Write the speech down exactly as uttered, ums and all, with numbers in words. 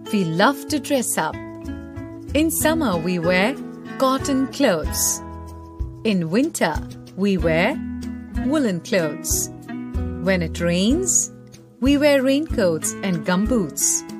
we love to dress up. In summer, we wear cotton clothes. In winter, we wear woolen clothes. When it rains, we wear raincoats and gumboots.